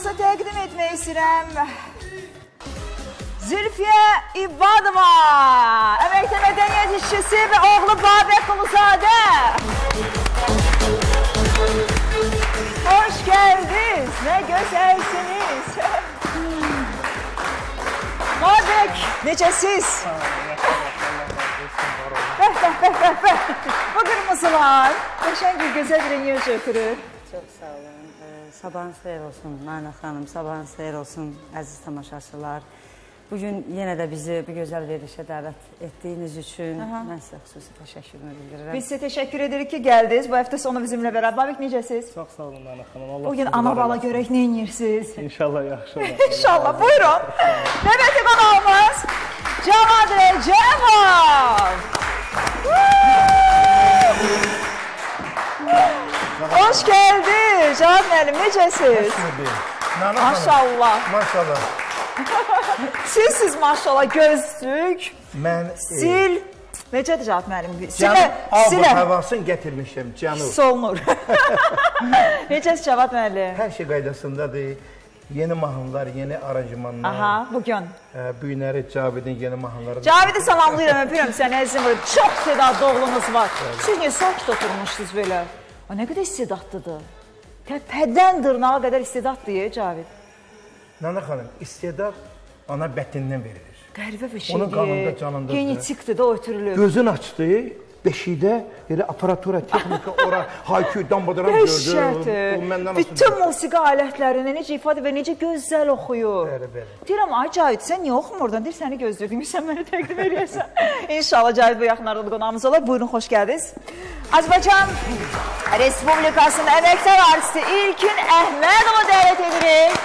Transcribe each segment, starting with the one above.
Hamınıza təqdim etmək istəyirəm. Zülfiyə İbadova, əməkdə mədəniyyət işçisi və oğlu Babək Quluzadə. Hoş gəldiniz, nə gözəlsiniz. Babək, necəsiz? Bu qırmızılar, qəşəng bir gözəl bir enerji ötürür. Çox sağ olun. Sabahınız xeyir olsun, Nana xanım, sabahınız xeyir olsun, əziz tamaşaçılar. Bugün yenə də bizi bu gözəl verilişə dəvət etdiyiniz üçün mən sizə xüsusi təşəkkürümü bildirirəm. Biz sizə təşəkkür edirik ki, gəldiniz. Bu həftə sonu bizimlə bərabər. Babək, necəsiz? Çox sağ olun, Nana xanım. Bugün ana bala görək, nə edirsiniz? İnşallah yaxşı olar. İnşallah, buyurun. Növbəti qonağımız Cavad Rəcəbov. Hoş gəldiniz, Cavad müəllim, necəsiz? Maşallah. Maşallah. Siz maşallah, gözlük, sil. Necədir Cavad müəllim? Canım, havasını gətirmişəm, canım. Solnur. Necəsiz Cavad müəllim? Hər şey qaydasındadır. Yeni mahnılar, yeni aranjmanlar. Aha, bugün. Bu günləri Cavidin yeni mahnıları. Cavidi salamlayıram, öpürəm səni, əzizim. Çox istedadlı oğlunuz var. Siz niyə sakit oturmuşsunuz belə? Nə qədər istedadlıdır. Təpədən dırnağa qədər istedaddır, Cavid. Nana xanım, istedad ana bətindən verilir. Qəribə bir şeydir. Onun qanında, canındadır. Genetikdir də o ötürülür. Gözün açdı, beşikdə elə aparatura, texnika, ora, haykü, dambadıran gördü. Dəhşətdir. Bütün musiqi alətlərini necə ifadə və necə gözəl oxuyur. Bəli. Deyirəm, ay Cavid, sən niyə oxumurdan? Deyir, səni gözlürdün, sən mənə təqdim eləyəsən. İnşallah Cavid bu yaxınlarda da qonağımız olar. Buyurun, xoş gəldiniz. Azərbaycan Respublikasının əməkdar artisti İlkin Əhmədova dəvət edirik.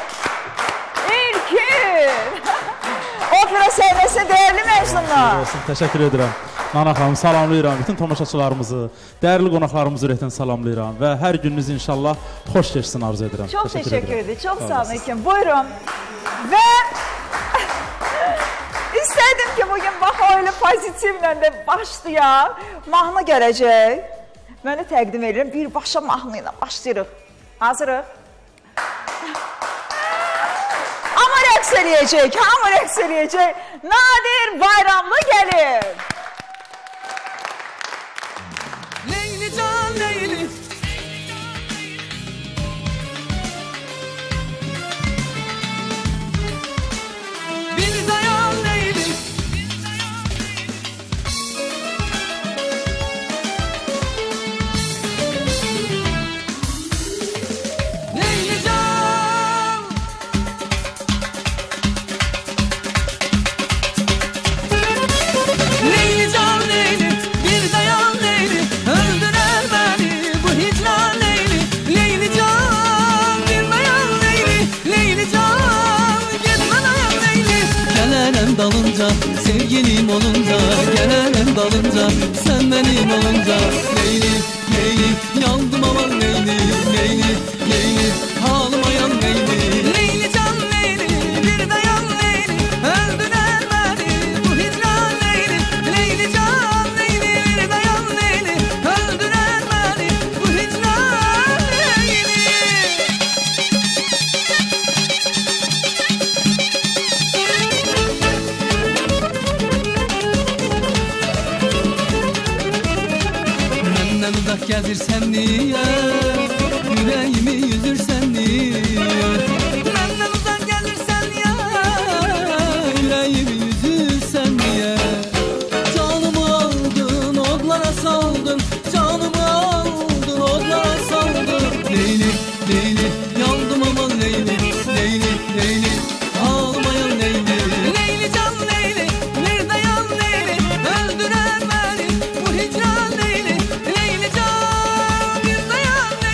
İlkin! Opera səhvəsində dəyərli məzunlar. Təşəkkür edirəm. Nana xanım, salamlayıram. Bütün tamaşaçılarımızı, dəyərli qonaqlarımızı ürəkdən salamlayıram. Və hər gününüz inşallah xoş keçsin arzu edirəm. Çox təşəkkür edirəm. Çox sağ olun İlkin. Buyurun. Və istədim ki, bugün bax öyle pozitivlə də başlayaq. Mahnı gələcək. Mən də təqdim edirəm. Birbaşa mahnı ilə başlayırıq. Hazırıq. Hamı rəqs eləyəcək, hamı rəqs eləyəcək. Nadir Bayramlı gəlir. Leyli can leyli, bir dayan leyli, leyli can, leyli can leyli, bir dayan leyli, öldürer beni bu hicran leyli, leyli can, bir dayan leyli, leyli can, gitme dayan leyli. Gelenem dalınca, sevgilim olunca, gelenem dalınca, sen benim olunca, leyli, leyli, yandım aman leyli, leyli, leyli, ağlamayan leyli, leyli can leyli, bir dayan leyli, öldürer beni bu hicran leyli, leyli can leyli, bir dayan leyli, öldürer beni bu hicran leyli. Menden uzak gezirsen niye, yüreğimi yüzürsen niye? Menden uzak gelirsen ya, yüreğimi yüzürsen niye? Canımı aldın, odlara saldın, canımı aldın, odlara saldın. Leyli, Leyli, yandım aman Leyli, Leyli, Leyli, ağlamayan Leyli. Leyli can Leyli, bir dayan Leyli, öldürer beni bu hicran Leyli, Leyli can, bir dayan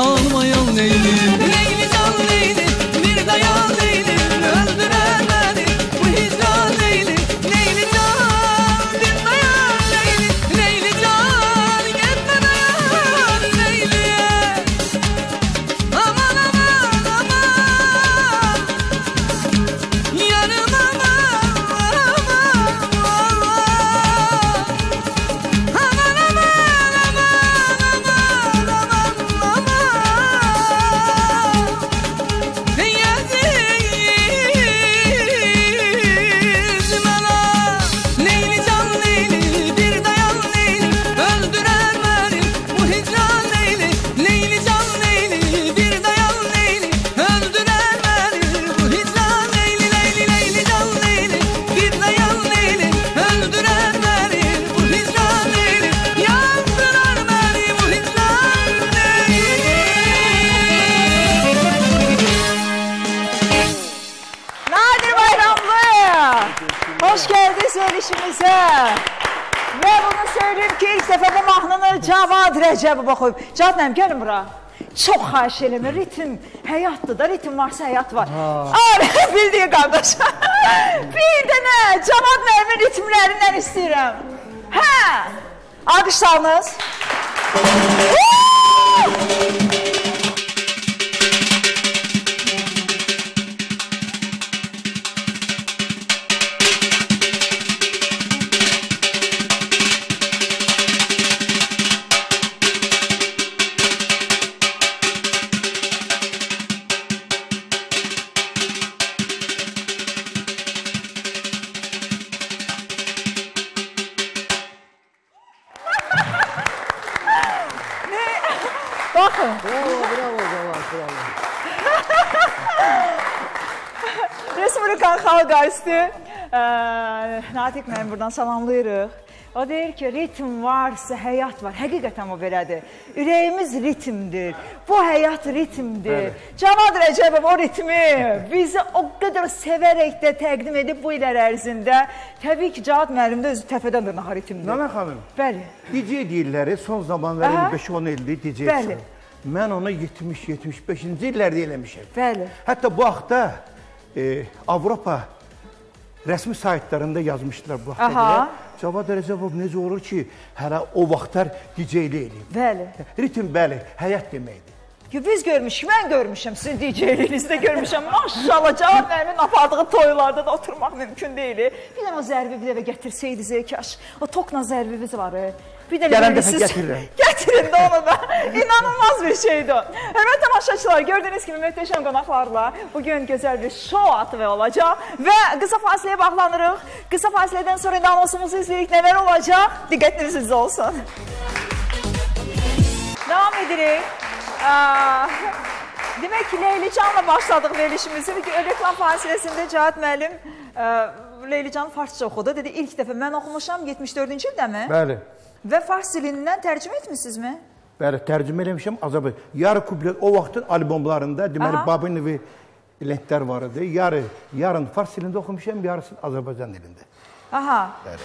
almayan Leyli Leyli can Leyli bir dayan Leyli öldürer beni bu hicran Leyli Leyli can bir dayan Leyli Leyli can gitme dayan Leyli'ye aman aman aman yarım aman aman aman Hoş geldiniz verilişimize. Ve bunu söyleyeyim ki ilk defa bu mahnını Cavad Rəcəbov oxuyub. Cavad mənim, gəlin bura. Çox xahiş eləmə, ritim həyatdır da, ritim varsa həyat var. Bildiyi qardaş. Bir dənə Cavad mənim ritmlərindən istəyirəm. Hə, alqışlarınız. Bakın. Bravo, bravo. Respublikan Xalq Artisti Natiq mənim buradan salamlayırıq. O deyir ki, ritm varsa həyat var. Həqiqətən o belədir. Ürəyimiz ritmdir. Bu həyat ritmdir. Cavad Rəcəbov o ritmi bizi o qədər sevərək də təqdim edib bu illər ərzində. Təbii ki, Cavad müəllim də özü təpədən dırnağa ritmdir. Nana xanım, Bəli. DJ deyirləri son zamanların 5-10 ildir DJ. Bəli. Mən onu 70-75-ci illərdə eləmişəm. Bəli. Hətta bu haqda Avropa rəsmi saytlarında yazmışdılar bu haqda deyə. Cavad Rəcəbov necə olur ki, hələ o vaxtlar DJ-li eləyib. Bəli. Ritim, bəli, həyat deməkdir. Biz görmüşük, mən görmüşəm, sizin DJ-linizdə görmüşəm. Maşallah, Cavad müəllimin apardığı toylarda da oturmaq mümkün deyil. Bir dənə o zərbi bir dəfə gətirsəydiniz, kaş. O tokla zərbimiz var. Bir də gələn dəfə gətirirəm. Gətirin də onu da. İnanılmaz bir şeydir o. Hörmətli tamaşaçılar, gördüyünüz kimi möhtəşəm qonaqlarla bugün gözəl bir şou atı olacaq və qısa fasiləyə bağlanırıq. Qısa fasilədən sonra anonsumuzu izləyirik, nələr olacaq? Diqqətiniz sizdə olsun. Devam edirik. Demək ki, Leylican'la başladıq verilişimizi. Reklam fasiləsində Cavad müəllim Leylican'ı farsça oxudu. Dedi, ilk dəfə mən oxumuşam 74-cü ildə mi? Bəli. Və fars dilindən tərcümə etmişsiniz mi? Bəli, tərcümə eləmişəm Azərbaycan. Yarı kublet o vaxtın albomlarında deməli Babinovi lentlər var idi. Yarın fars dilində oxumuşam, yarısı Azərbaycan dilində. Aha.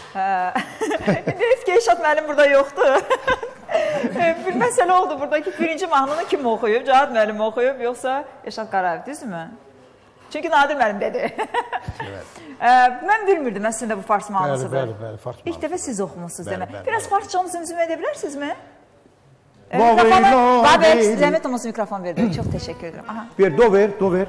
İndi Eşat müəllim burada yoxdur. Bir məsələ oldu buradakı birinci mahnını kim oxuyub? Cavad müəllim oxuyub, yoxsa Eşat Qarayev, düzdürmü? Çünki Nadir müəllim dedi. Mən bilmirdim əslində bu fars mahnısıdır. Bəli, fars mahnısı. İlk dəfə siz oxumuşsunuz demək. Biraz farsçanı zümzümə edə bilərsinizmi? Babək, zəhmət olmasın mikrofon verdi. Çox təşəkkür edirəm. Bir, do ver.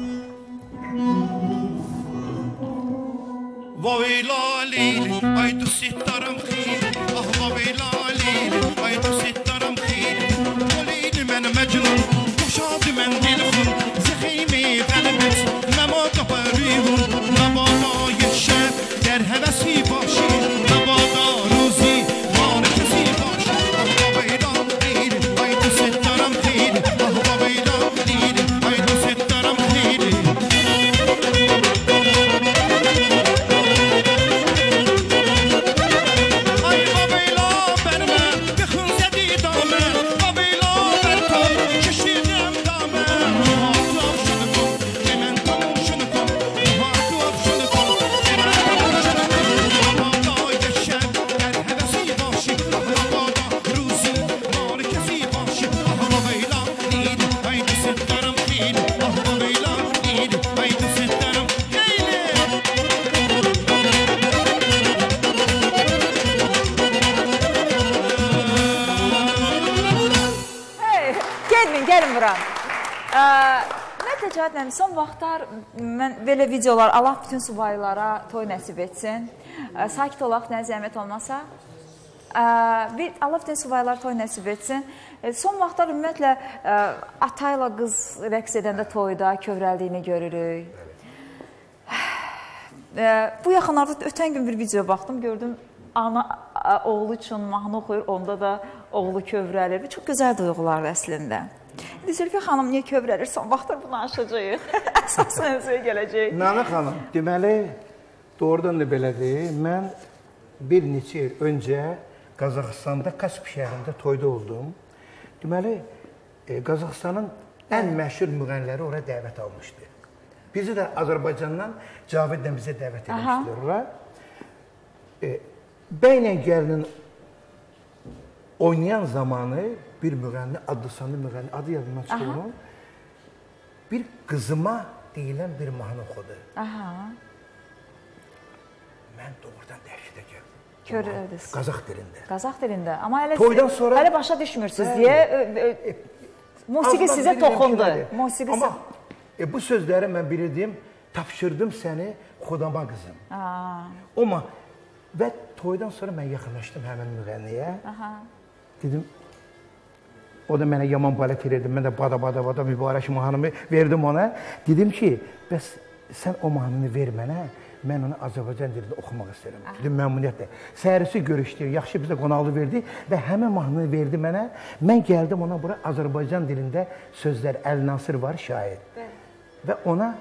Vaveyla leyli, ay tu sittaram khili, ah vaveyla leyli, ay tu sittaram khili. O leyli mən məcnun, yaşadı mən dilxun, zəxeymi qəlbət, məma qaparıyun, məbala yeşəb, der həvəsi başı, məbala ruzi, manifəsi başı. Ah vaveyla leyli, ay tu sittaram khili, ah vaveyla leyli, ay tu sittaram khili. edirəm. Ümumiyyətlə Cahidəm, son vaxtlar mən belə videolar, Allah bütün subaylara toy nəsib etsin. Sakit olaq, nə zəhmət olmasa. Allah bütün subaylara toy nəsib etsin. Son vaxtlar ümumiyyətlə ata ilə qız rəqs edəndə toyda kövrəldiyini görürük. Bu yaxınlarda ötən gün bir video baxdım, gördüm ana oğlu üçün mahnı oxuyur, onda da oğlu kövrəlir. Çox gözəl duyğulardır əslində. İndi Zülfiyyə xanım niyə kövrəlir? Son vaxtlar bunu aşacağıq. Əsas mövzuya gələcək. Nana xanım, deməli, doğrudan da belədir. Mən bir neçə il öncə Qazaxıstanda Kasp şəhərində toyda oldum. Deməli, Qazaxıstanın ən məşhur müğənniləri oraya dəvət almışdı. Bizi də Azərbaycandan Cavidlə bizə dəvət edmişdilər ora. Bəylə gəlinin oynayan zamanı bir müğənni, adlı-sanlı müğənni, adı yadımdan çıxır onun, bir qızıma deyilən bir mahnı oxudu. Mən doğrudan dəhşətə gəldim. Görürdünüz. Qazax dilində. Qazax dilində. Amma hələ başa düşmürsünüz deyə musiqi sizə toxundu. Amma bu sözləri mən bilirdim, tapşırdım səni xudama qızım. Amma və toydan sonra mən yaxınlaşdım həmin müğənniyə. Dedim, o da mənə yaman balet edirdim. Mən də bada mübarək mahnımı verdim ona. Dedim ki, bəs sən o mahnını ver mənə, mən onu Azərbaycan dilində oxumaq istəyirəm. Dedim, məmnuniyyətlə. Səhərisi görüşdük, yaxşı bizə qonaqlı verdi və həmin mahnını verdi mənə. Mən gəldim ona bura Azərbaycan dilində sözlər, Əl Nasır var, şair. Və ona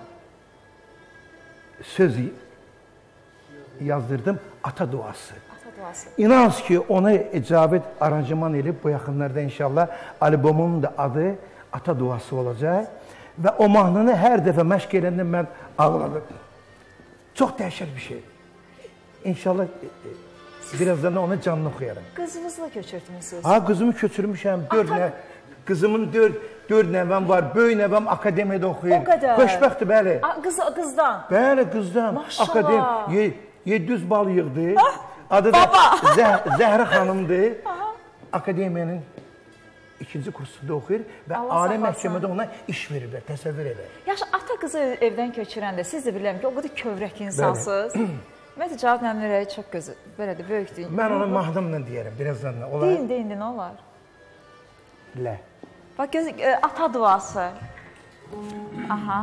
söz yazdırdım, ata duası. İnanız ki, onu Cavid aranjman edib bu yaxınlarda inşallah albomumun da adı Ata Duası olacaq. Və o mahnını hər dəfə məşq edəndə mən ağladım. Çox dəhşət bir şey. İnşallah birazdan da onu canlı oxuyaram. Qızınızla köçürtmüsünüz? Ha, qızımı köçürmüşəm. Qızımın 4 nəvəm var. Böyük nəvəm akademiyada oxuyur. O qədər? Xoşbəxtdir, bəli. Qızdan? Bəli, qızdan. Maşallah. 700 bal yığdı. Adı da Zəhra xanımdır. Akademiyanın 2-ci kursunda oxuyur və ali məhkəmədə ona iş verirlər, təsəvvür elə. Yaxşı, ata qızı evdən köçürəndə siz də bilirəm ki, o qədər kövrək insansınız. Ümumiyyətlə, Cavab mənim ürəyi çox gözü, belədir, böyükdür. Mən onu mahnımla deyərəm, birazdan. Deyin, nə olar? Lə. Bax, ata duası. Aha.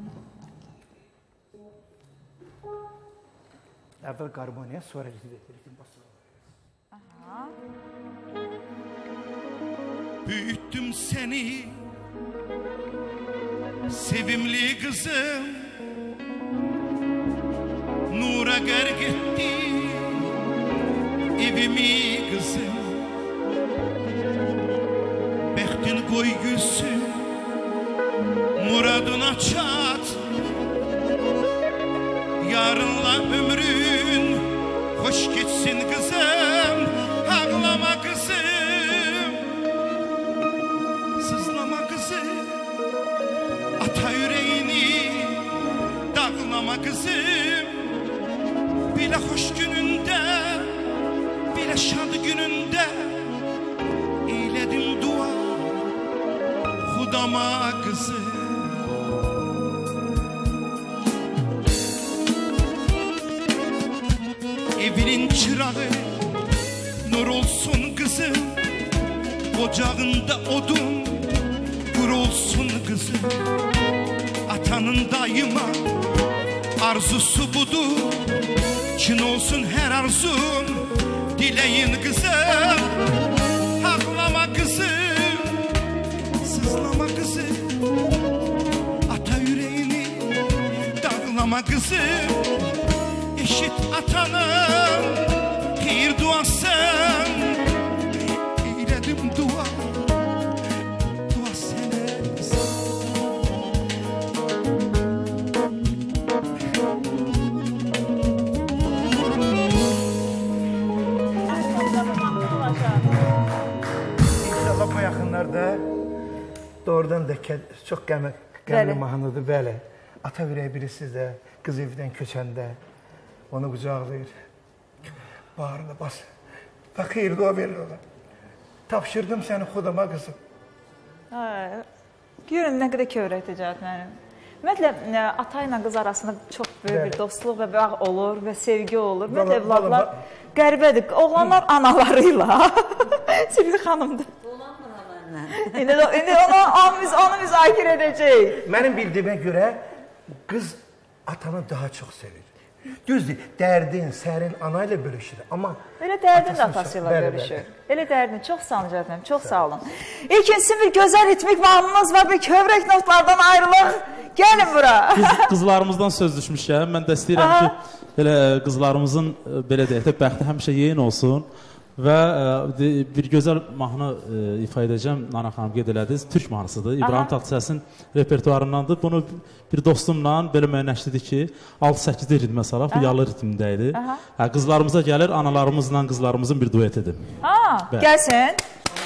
Əvvəl qarmoniya, sonra ritim basılır. Aha. Büyüttüm seni sevimli kızım, nura gərq etdi evimi kızım. Bəxtin qoy gülsün, muradına çat, yarınla ömrün hoş geçsin kızım. Ağlama kızım, sızlama kızım, ata yüreğini dağlama kızım. Bile hoş gününde, bile şad gününde eyledim dua Xudama kızım. Evinin çırağı nur olsun kızım, ocağında odun gür olsun kızım. Atanın daima arzusu budur, çin olsun her arzun, dileyin kızım. Ağlama kızım, sızlama kızım, ata yüreğini dağlama kızım. Eşit atanın hayır duasın, eyledim dua, dua sene. İnşallah bu yaxınlarda doğrudan da çox qəmli mahnıdır, bəli. Ata ürəyi bilirsiniz də, qız evdən köçəndə onu qucaqlayır, bağrına bas və xeyir dua verir ona. Tapşırdım səni xudama qızım. Görün nə qədər kövrəkdir mənim. Ümumiyyətlə, ata ilə qız arasında çox böyük bir dostluq və bağ olur və sevgi olur. Ümumiyyətlə, evladlar qəribədir. Oğlanlar analarıyla. Silvi xanımdır. İndi onu müzakirə edəcəyik. Mənim bildiyimə görə qız atanı daha çox sevir. Düzdür, dərdin, sərin ana ilə bölüşür. Amma elə dərdin də atası ilə bölüşür. Elə dərdin. Çox sağ olun cənabım, çox sağ olun. İlkin bir gözəl ritmik mahnımız var, bir kövrək notlardan ayrılıq. Gəlin bura. Qızlarımızdan söz düşmüşkən, mən də istəyirəm ki, belə qızlarımızın belə deyək də bəxti həmişə yeyin olsun. Və bir gözəl mahnı ifa edəcəm, Nana xanım qeyd elədiniz, türk mahnısıdır. İbrahim Tatlısəsin repertuarındandır. Bunu bir dostumla belə müəyyənləşdirdik ki, 6-8-də ritmə salaq, bu yalı ritmində idi. Qızlarımıza gəlir, analarımızla qızlarımızın bir duet edim. Gəlsin.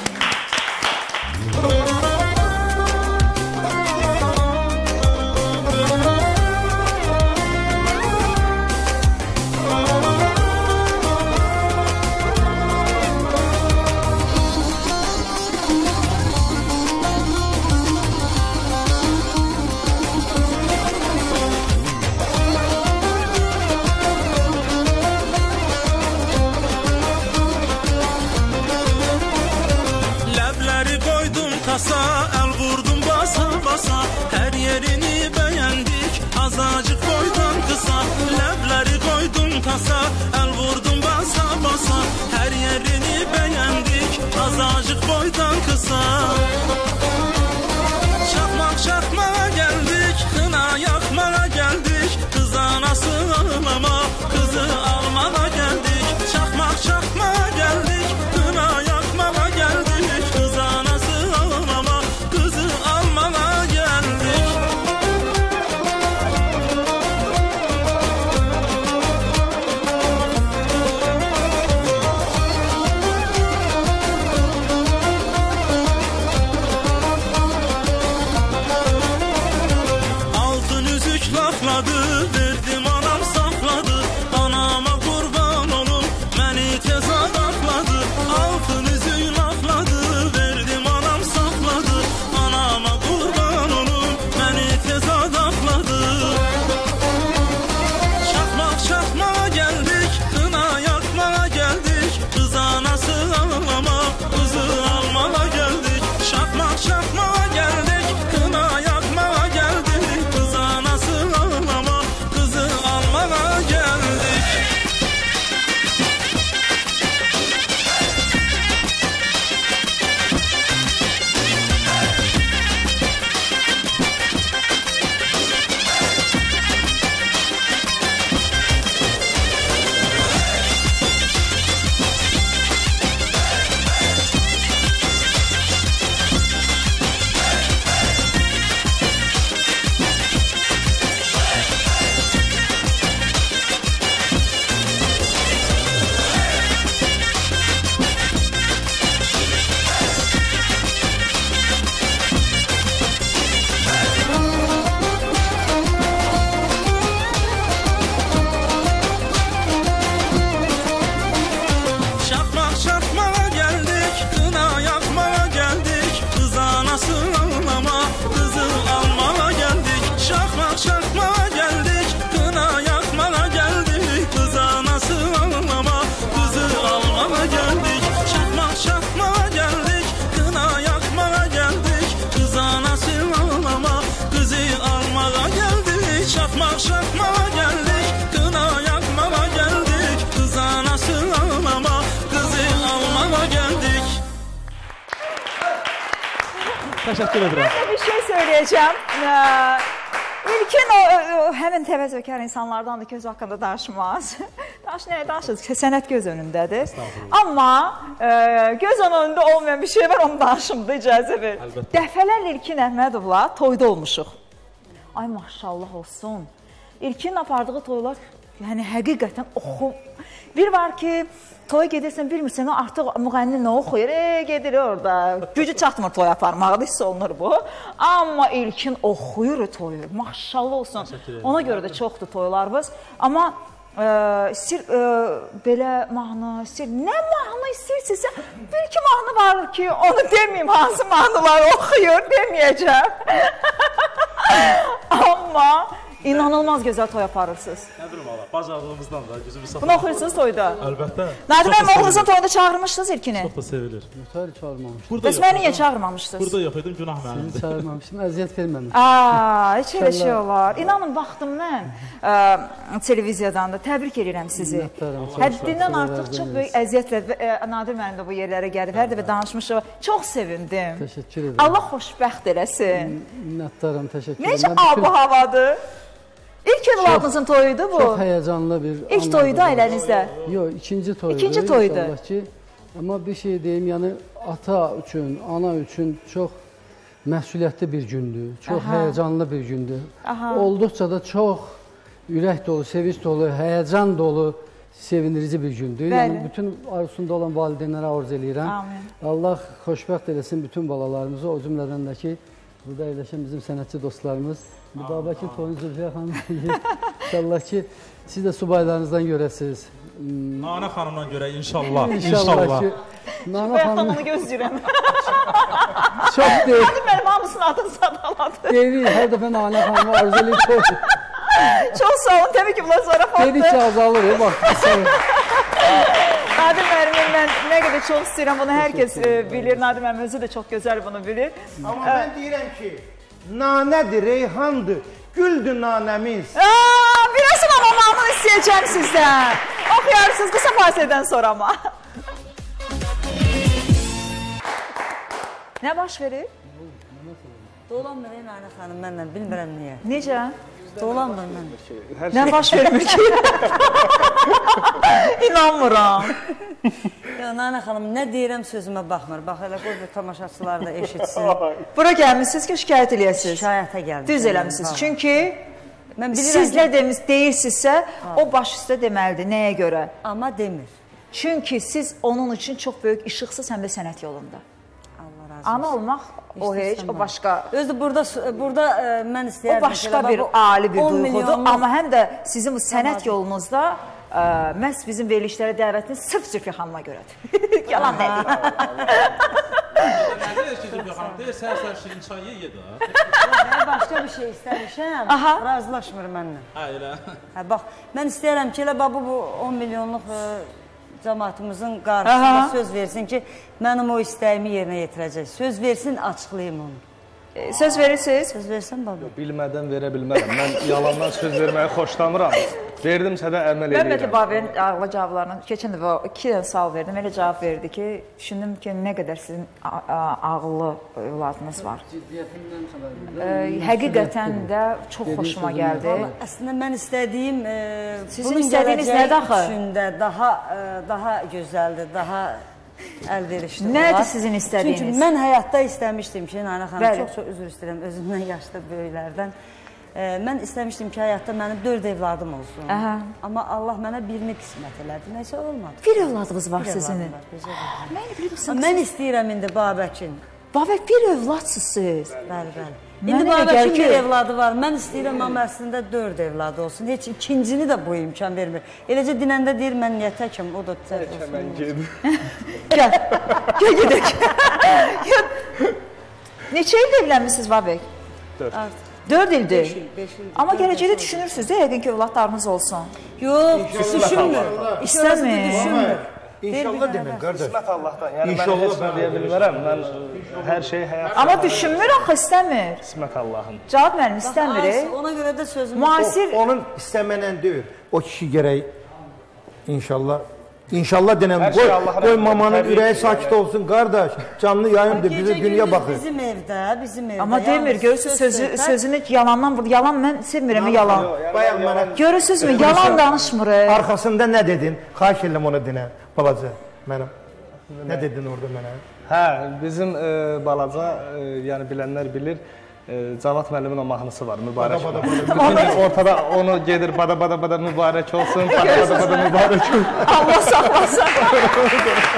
El vurdum basa basa, her yerini beğendik, azacık boydan kısa. Lebleri koydum tasa, el vurdum basa basa, her yerini beğendik, azacık boydan kısa. Çakmak çakmağa geldik, kına yakmağa geldik, kız anası ağlama, kızı almağa geldik. Çakmak çakmağa geldik, kına yakmağa geldik, kız anası ağlama, kızı almağa geldik. Altın yüzük lafladı, verdim anam sakladı, anama kurban olum, beni tez arakladı. Altın yüzük lafladı, verdim anam sakladı, anama kurban olum, beni tez arakladı. Çakmak çakmağa geldik, kına yakmağa geldik, kız anası ağlama, kızı almağa geldik. Çakmak çakmağa geldik, kına yakmağa geldik, kız anası ağlama, kızı almağa geldik. Çakmak çakmağa geldik, kına yakmağa geldik, kız anası ağlama, kızı almağa geldik. Çakmak çakmağa geldik, kına yakmağa geldik, kız anası ağlama, kızı almağa geldik. Çakmak çakmağa geldik, kına yakmağa geldik, kız anası ağlama, kızı almağa geldik. Çakmak çakmağa geldik, kına yakmağa geldik, kız anası ağlama, kızı almağa geldik. Təşəkkür edirəm. Ben de bir şey söyleyeceğim. İlkin o həmin təvəzzökar insanlardan da göz haqqında danışmaz. Nəyə danışırız? Sənət göz önündədir. Amma göz önündə olmayan bir şey var, onu danışımda icazə ver. Dəfələrlə İlkin Əhmədovla toyda olmuşuq. Ay maşallah olsun. İlkin apardığı toylar yəni həqiqətən oxu. Bir var ki, toya gedirsən, bilmirsən, artıq müğənni nə oxuyur? Gedir orada. Gücü çatmır toy aparmağı, hiss olunur bu. Amma İlkin oxuyur toyu. Maşallah olsun. Ona görə də çoxdur toylarımız. Amma istəyir belə mahnı, istəyir nə mahnı istəyirsinizsə, bir-iki mahnı var ki, onu deməyim, hansı mahnıları oxuyur, deməyəcəm. Amma inanılmaz gözəl toy aparırsınız. Nə bilim valla, bacardığımızdan da gücümüz satır. Bunu oxuyursunuz toyda? Əlbəttə. Nadir mənim oğlunuzun toyunda çağırmışsınız ilkini. Çox da sevilir. Notari çağırmamışdım. Burada Bəs məni niyə çağırmamışdınız? Burada yapaydım, günah Sizi mənimdir. çağırmamışdım, əziyyət verməmişdim. Heç elə şey olar. İnanın, baxdım mən televiziyadan da. Təbrik edirəm sizi. Minnətdaram, çox Həddindən sağ olun, artıq çox verdiniz. böyük əziyyətlə Nadir mənim də bu yerlərə gəlib. Hər dəfə danışmışıq. Çox sevindim. Təşəkkür edirəm. Allah xoşbəxt eləsin. Minnətdaram, təşəkkür edirəm. Necə ab-havadır? İlk evladınızın toyudur bu? Çox həyəcanlı bir İlk toyudu ailənizdə? Yox, ikinci toyudur. İkinci toyudur. İnşallah ki. Amma bir şey deyim, yəni ata üçün, ana üçün çox məsuliyyətli bir gündür. Çox həyəcanlı bir gündür. Olduqca da çox ürək dolu, sevinç dolu, həyəcan dolu, sevindirici bir gündür. Yəni bütün arzusunda olan valideynlərə arzu eləyirəm. Amin. Allah xoşbəxt eləsin bütün balalarımızı, o cümlədən də ki, burada əyləşən bizim sənətçi dostlarımız, Babaki Toyun Zülfiyə xanım deyir. İnşallah ki, siz də subaylarınızdan görəsiniz. Nana xanımdan görə inşallah. İnşallah ki, Nana Bayaqdan xanım onu gözləyirəm. çox deyir. Hadi mənim hamısının adını sadaladı. Deyirik, hər dəfə Nana xanımı arzu eləyir, çox. Çox sağ olun. Təbii ki, bunlar zarafatdır. Dedik ki, azalır, vaxtı. Nadir müəllimin mən nə qədər çox istəyirəm, bunu hər kəs bilir. Nadir müəllim özü də çox gözəl bunu bilir. Amma mən deyirəm ki, nanədir, reyhandır, güldür nanəmiz. Biləsin ama mamını istəyəcəm sizdən. Oxuyarsınız qısa fasilədən sonra ama. Nə baş verir? Dolanmır Nana xanım mənlə, bilmirəm niyə. Necə? Dolanmır mən. Nə baş vermir ki? İnanmıram. Ya Nana xanım, nə deyirəm sözümə baxmır. Bax, elə qoy bu tamaşaçılar da eşitsin. Bura gəlmişsiniz ki, şikayət eləyəsiniz. Şikayətə gəldim. Düz eləmişsiniz. Çünki mən siz nə deyirsinizsə, o baş üstə deməlidir. Nəyə görə? Amma demir. Çünki siz onun üçün çox böyük işıqsız həm də sənət yolunda. Allah razı olsun. Ana olmaq o heç, o başqa. Özü burada mən istəyərdim. O başqa bir ali bir duyğudur. Amma həm də sizin bu sənət yolunuzda məhz bizim verilişlərə dəvətiniz sırf Zülfiyə xanıma görədir. Yalan nə deyil. Nə deyir ki, Zülfiyə xanım? Deyir, səhər-səhər şirin çay ye də. Mən başqa bir şey istəmişəm, razılaşmır mənlə. Hə, elə. Bax, mən istəyərəm ki, elə bu 10 milyonluq cəmaatımızın qarşısında söz versin ki, mənim o istəyimi yerinə yetirəcək. Söz versin, açıqlayayım onu. Söz verirsiniz? Söz versən baba. Bilmədən verə bilmərəm. Mən yalandan söz verməyi xoşlamıram. Verdimsə də əməl edirəm. Mən Məhəmməd Babənin ağla cavablarına keçən dəfə 2 dənə sual verdim. Elə cavab verdi ki, düşündüm ki, nə qədər sizin ağıllı evladınız var. Həqiqətən də çox xoşuma gəldi. Əslində mən istədiyim Sizin istədiyiniz nədir axı? Üçündə daha gözəldir, daha əlverişli olar. Nədir sizin istədiyiniz? Çünki mən həyatda istəmişdim ki, Nana xanım, çox üzr istəyirəm özümdən yaşlı böyüklərdən. Mən istəmişdim ki, həyatda mənim 4 evladım olsun. Amma Allah mənə birini qismət elədi. Nəsə olmadı. Bir evladınız var sizin. Mən istəyirəm indi Babəkin. Babək, bir evladsınız siz. Bəli. İndi Babəkin bir evladı var. Mən istəyirəm, amma əslində 4 evladı olsun. Heç ikincini də bu imkan vermir. Eləcə dinəndə deyir, mən niyə təkəm, o da tək olsun. Mən gedim. Gəl gedək. Neçə ildə evlənmişsiniz Babək? 4 ildir. 5 il. Amma gələcəkdə düşünürsünüz də, yəqin ki, evladlarınız olsun. Yox, düşünmür. İstəmir. İnşallah demək, qardaş. Qismət Allahdan. Yəni mən heç nə deyə bilmərəm. Mən hər şey həyat. Amma düşünmür axı, istəmir. Qismət Allahın. Cavab mənim istəmir. Ona görə də sözümü... Müasir... Onun istəmənən deyil. O kişi gərək İnşallah denəm, qoy mamanın ürəyi sakit olsun, qardaş, canlı yayımdır, bizi dünya baxır. Bizim evdə. Amma demir, görürsünüz sözünü yalandan vurdu. Yalan mən sevmirəm, yalan. Görürsünüzmü, yalan danışmır. Arxasında nə dedin? Xahiş edirəm ona dinə, balaca, mənim. Nə dedin orada mənə? Hə, bizim balaca, yəni bilənlər bilir, Cavad müəllimin o mahnısı var, mübarək. Bütün ortada onu gedir, bada mübarək olsun, bada mübarək olsun. Allah saxlasın.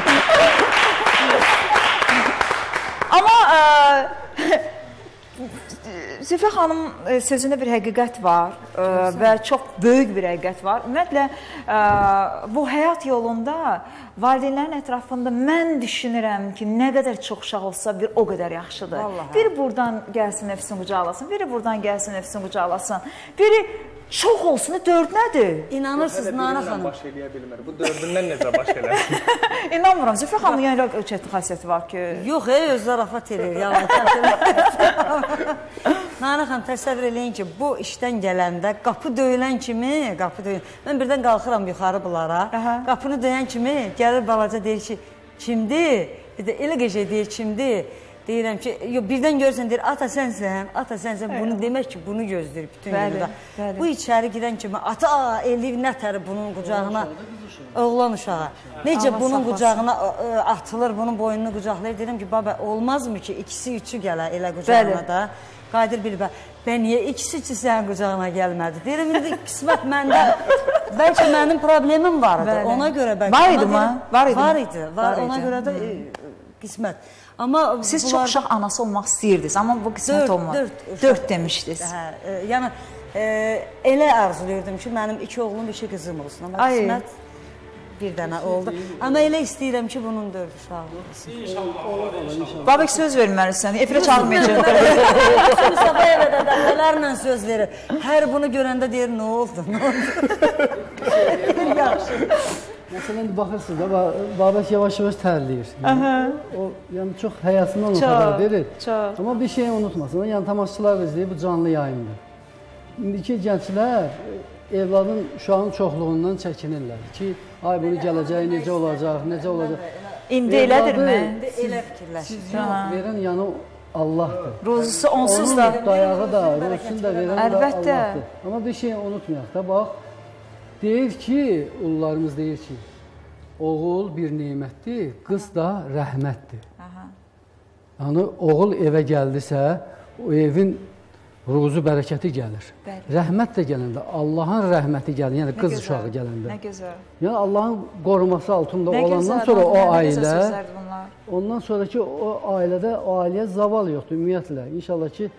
Amma Zülfə xanım sözündə bir həqiqət var və çox böyük bir həqiqət var. Ümumiyyətlə, bu həyat yolunda valideynlərin ətrafında mən düşünürəm ki, nə qədər çox uşaq olsa bir o qədər yaxşıdır. Biri buradan gəlsin, nəfsini qucaqlasın, biri buradan gəlsin, nəfsini qucaqlasın, biri çox olsun, dörd nədir? İnanırsınız Nana xanım? Baş eləyə bilmir. Bu dördündən necə baş eləsin? İnanmıram. Zülfə xanımın yəni ölçətli xasiyyəti var ki... Yox, öz zarafat edir. Nana xanım, təsəvvür eləyin ki, bu işdən gələndə qapı döyülən kimi, mən birdən qalxıram yuxarı bunlara, qapını döyən kimi gəlir balaca deyir ki, kimdir? Elə qəşəng deyir, kimdir? Deyirəm ki, birdən görürsən, deyir, ata sənsən, bunu demək ki, bunu gözləyir bütün günündə. Bu içəri girən kimi, ata eləyib nətəri bunun qucağına, oğlan uşağı. Necə bunun qucağına atılır, bunun boynunu qucaqlayır. Deyirəm ki, baba, olmazmı ki, ikisi üçü gələ elə qucağına da? Qadir bilir, bən niyə ikisi üçü sənin qucağına gəlmədi? Deyirəm, indi qismət məndə, bəlkə mənim problemim vardı, ona görə bəlkə. Var idi mi? Var idi, ona görə də qismət. Siz çox uşaq anası olmaq istəyirdiniz, amma bu qismət olmadı. 4 demişdiniz. Yəni, elə arzuluyordum ki, mənim 2 oğlum, 2 qızım olsun. Amma qismət bir dənə oldu. Amma elə istəyirəm ki, bunun 4 uşağı olsun. Babək söz verməlisən, efirə çağırmayacaq. Müsafaya və dəfələrlə söz verir. Hər bunu görəndə deyir, nə oldu? Yaxşı. Məsələn, baxırsınız da, Babək yavaş-yavaş tərləyir. O, yəni, çox həyasından o kadar verir. Amma bir şeyi unutmasın, yəni, tamaşaçılar izləyir, bu canlı yayındır. İndiki gənclər evladın, uşağın çoxluğundan çəkinirlər ki, ay, bunu gələcək, necə olacaq? İndi elədirmi? Elə fikirləşir. Sizə verən yanı Allahdır. Ruzusu onsuz da. Onun dayağı da, ruzusunu da verən da Allahdır. Amma bir şeyi unutmayaq da, bax, deyir ki, ullarımız deyir ki, oğul bir nemətdir, qız da rəhmətdir. Yəni, oğul evə gəldisə, o evin ruzu, bərəkəti gəlir. Rəhmət də gələndə, Allahın rəhməti gəlir, yəni qız uşağı gələndə. Nə gözəl. Yəni, Allahın qoruması altında olandan sonra o ailə, ondan sonraki o ailədə, o ailəyə zaval yoxdur, ümumiyyətlə. İnşallah ki,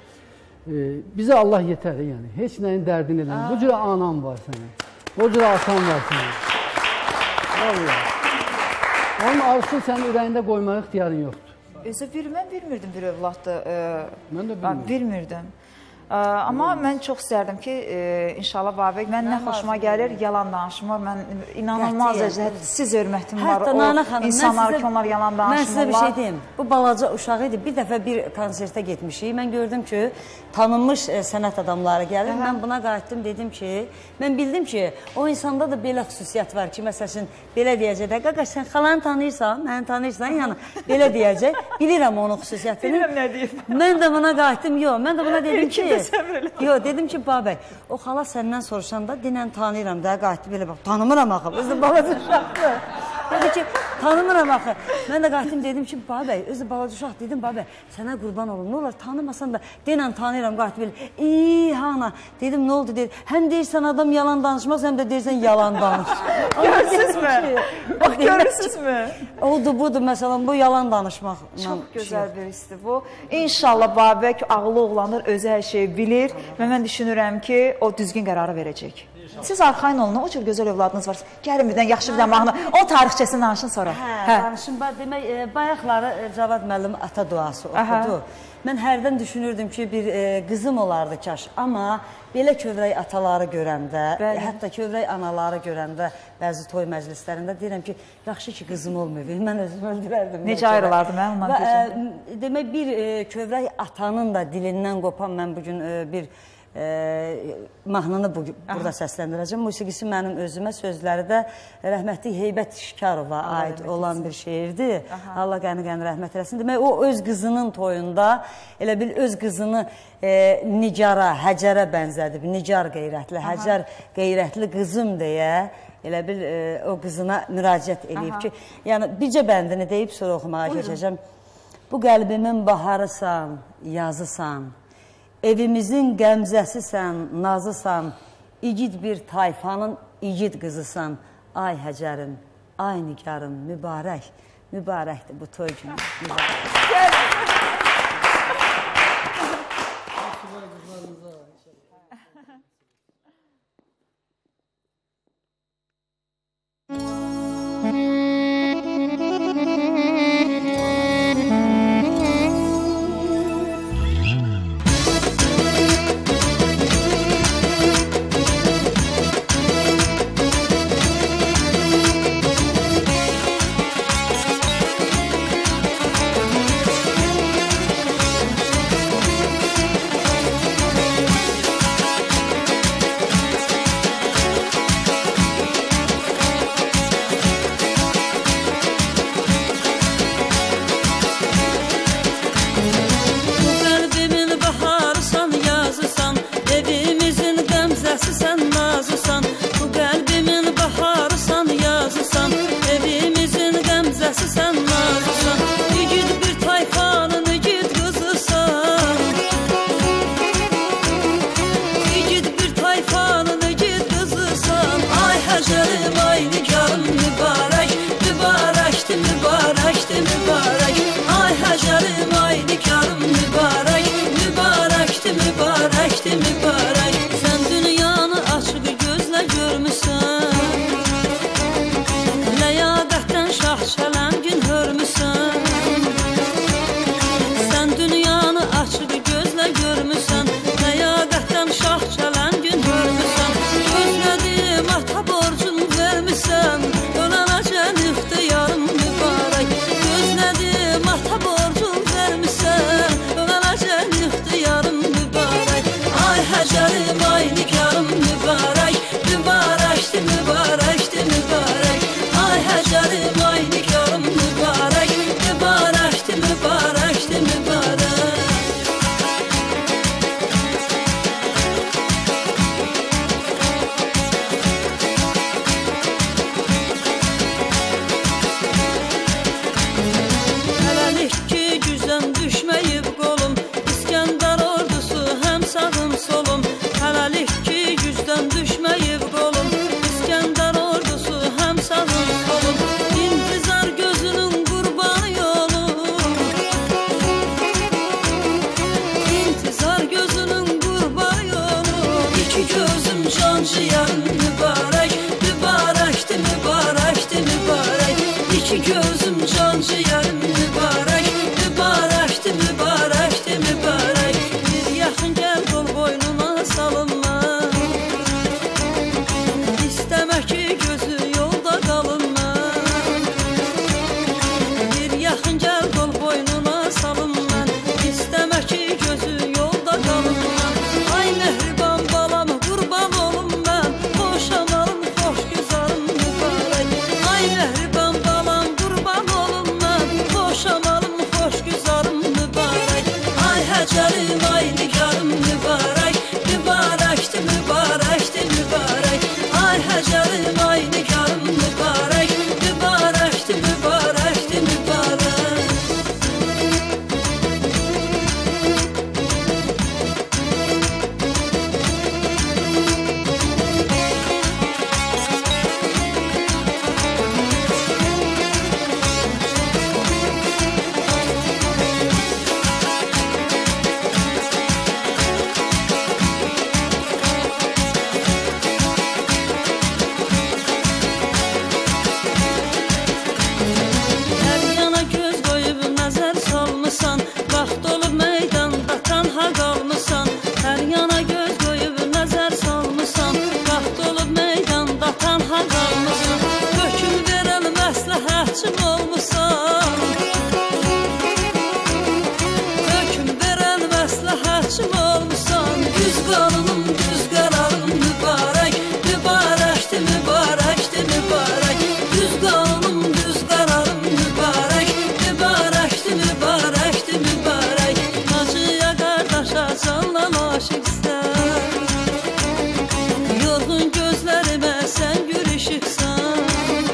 bizə Allah yetər, yəni, heç nəyin dərdini eləmir. Bu cürə anam var sənə. O cürə atan var sənə. Vallahi. Onun arzusunu sənin ürəyində qoymağa ixtiyarın yoxdur. Mən bilmirdim bir övladdır. Mən də bilmirdim. Bilmirdim. Amma mən çox istərdim ki, inşallah Babək, mən nə xoşuma gəlir, yalan danışmır. Mən inanılmaz siz hörmətim var. O insanlar ki, onlar yalan danışmırlar. Mən sizə bir şey deyim. Bu balaca uşağı idi. Bir dəfə bir konsertə getmişik. Mən gördüm ki, tanınmış sənət adamları gəlir. Mən buna qayıtdım, dedim ki, mən bildim ki, o insanda da belə xüsusiyyət var ki, məsələn, belə deyəcək də, qaqaş, sən xalanı tanıyırsan, məni tanıyırsan, yəni, belə deyəcək. Bilirəm onun xüsusiyyətini. Bilirəm nə deyib. Mən də buna qayıtdım, mən də buna dedim ki, dedim ki, Babək, o xala səndən soruşanda dinən tanıyıram da, qayıtdı belə bax, tanımıram axı, özü balaca uşaqdır. Dedi ki, tanımıram axı. Mən də qayıtdım, dedim ki, Babək, özü balaca uşaq, dedim, Babək, sənə qurban olum, nə olar, tanımasan da, dinən tanıyıram, qayıtdı belə, hana, dedim, nə oldu, dedi, həm deyirsən adam yalan danışmaz, həm də deyirsən yalan danış. Görürsünüzmü? Bax, görürsünüzmü? Odur, budur, məsələn, bu yalan danışmaq. Çox gözəl bir histir bu. İnşallah Babək ağlı oğlanır, özü hər şeyi bilir və mən düşünürəm ki, o düzgün qərarı verəcək. Siz arxayın olun, o cür gözəl övladınız var. Gəlin birdən yaxşı bir də mahnı, o tarixçəsini danışın sonra. Danışın, demək, bayaqları Cavad müəllim ata duası oxudu. Mən hərdən düşünürdüm ki, bir qızım olardı kaş, amma belə kövrək ataları görəndə, hətta kövrək anaları görəndə, bəzi toy məclislərində deyirəm ki, yaxşı ki, qızım olmuyor, mən özümü öldürərdim. Necə ayrılardı mən ondan gözüm? Demək, bir kövrək atanın da dilindən qopan mən bugün bir mahnını burada səsləndirəcəm. Musiqisi mənim özümə, sözləri də rəhmətli Heybət Şikarova aid olan bir şeirdir. Allah qəni-qəni rəhmət eləsin. Demək, o öz qızının toyunda elə bil öz qızını Nicara, Həcərə bənzədib. Nicar qeyrətli, Həcər qeyrətli qızım deyə elə bil o qızına müraciət eləyib ki, yəni bircə bəndini deyib sonra oxumağa keçəcəm. Bu qəlbimin baharısan, yazısan, evimizin qəmzəsisən, nazısan, igid bir tayfanın igid qızısan. Ay Həcərim, ay Nigarım, mübarək, mübarəkdir bu toy günü. mübarəkdir mübarək. Sən dünyanı açıq gözlə görmüsən, ləyaqətdən şah çələn gün hörmüsən. Sən dünyanı açıq gözlə görmüsən, ləyaqətdən şah çələn gün hörmüsən. Gözlədim ata borcun vermisən, ölənəcən ixtiyarım mübarək. Gözlədim ata borcun vermisən, ölənəcən ixtiyarım mübarək. Ay həcərim, ay nigarım mübarək, mübarəkdir mübarəkdir mübarək. Ay həcərim, ay nigarım mübarək, mübarəkdir mübarəkdir mübarək. Hələlik ki güzdən düşməyib qolum, İskəndər ordusu həm sağım solum. Hələlik ki güzdən düşməyib qolum, İskəndər ordusu həm sağım solum. İntizar gözünün qurbanı yolum, İntizar gözünün qurbanı yolum. İki gözüm can ciğərim mübarək, mübarəkdir mübarəkdir mübarək. İki gözüm can ciğərim mübarək, mübarəkdir mübarəkdir mübarək. Bir yaxın gəl qol boynuna salınma, İstəmə ki gözü yolda qalınma. Bir yaxın gəl qol boynuna salınma, İstəmə ki gözü yolda qalınma. Ay mehriban balam qurban olum mən, xoş amalım xoş güzarım mübarək. Ay mehriban balam qurban olum mən, xoş amalım xoş güzarım mübarək. Ay həcərim, ay nigarım mübarək, mübarəkdir mübarəkdir mübarək. Ay həcərim, ay nigarım mübarək, mübarəkdir mübarəkdir mübarək. Hər yana göz qoyub nəzər salmısan, vaxt olub meydanda tənha qalmısan. Hər yana göz qoyub nəzər salmısan, vaxt olub meydanda tənha qalmısan. Hökm verən məsləhətçim olmusan, hökm verən məsləhətçim olmusan. Düz qanunum, düz qərarım mübarək, mübarəkdir mübarəkdir mübarək. Düz qanunum, düz qərarım mübarək, mübarəkdir mübarəkdir mübarək. Hacıya qardaşa candan aşıqsan, yorğun gözlərimə sən gülüşüksən.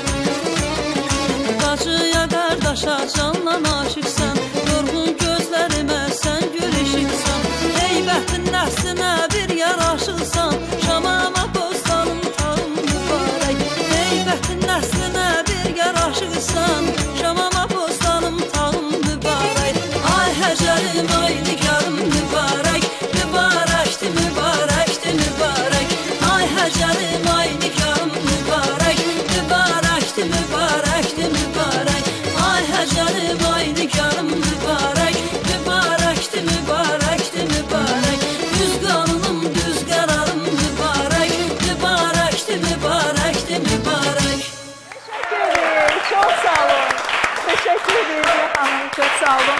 Hacıya qardaşa candan aşıqsan, yorğun gözlərimə sən gülüşüksən. Heybətin nəslinə bir yaraşıqsan, Şamama bostanım tağım mübarək. Heybətin nəslinə bir yaraşıqsan, Şamama bostanım tağım mübarək. Ay həcərim, ay nigarım mübarək, mübarəkdir mübarəkdir mübarək. Ay həcərim, ay nigarım mübarək, mübarəkdir mübarəkdir mübarək. Ay həcərim, ay nigarım mübarək, mübarəkdir mübarəkdir mübarək. Düz qanunum, düz qərarım mübarək, mübarəkdir mübarəkdir mübarək. Teşekkür ederim. Çok sağ olun. Teşekkür ederim hanım. Çok sağ olun.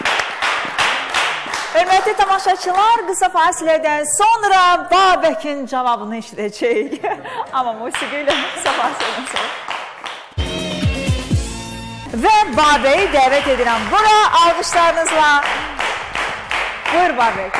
Hörmətli tamaşaçılar, qısa fasilədən sonra Babəkin cavabını eşidəcəyik. Amma musiqi ilə qısa fasilədən sonra. Və Babəyi dəvət edirəm bura alqışlarınızla. Buyur Babək.